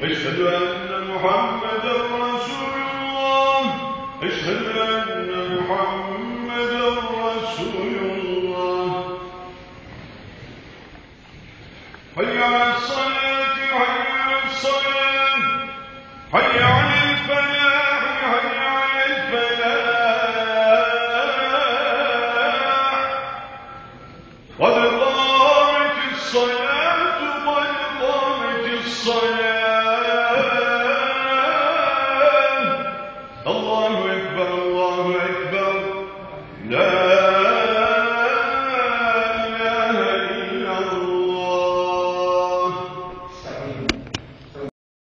أشهد أن محمدا رسول الله. أشهد أن محمدا رسول الله. حي على الصلاة، حي على الصلاة، حي